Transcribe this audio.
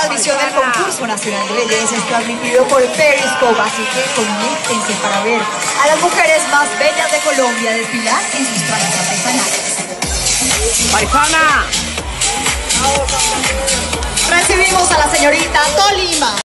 transmisión del concurso nacional de belleza es transmitido por Periscope, así que conéctense para ver a las mujeres más bellas de Colombia desfilar en sus trajes artesanales. ¡Paisana! Recibimos a la señorita Tolima.